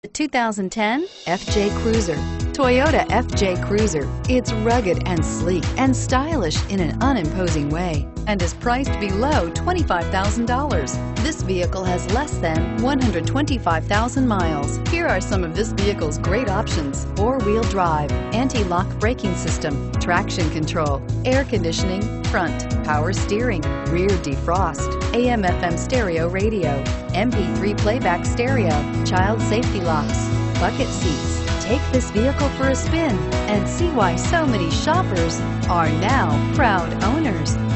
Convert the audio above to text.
The 2010 FJ Cruiser. Toyota FJ Cruiser. It's rugged and sleek and stylish in an unimposing way and is priced below $25,000. This vehicle has less than 125,000 miles. Here are some of this vehicle's great options: four-wheel drive, anti-lock braking system, traction control, air conditioning, front, power steering, rear defrost, AM/FM stereo radio, MP3 playback stereo, child safety locks, bucket seats. Take this vehicle for a spin and see why so many shoppers are now proud owners.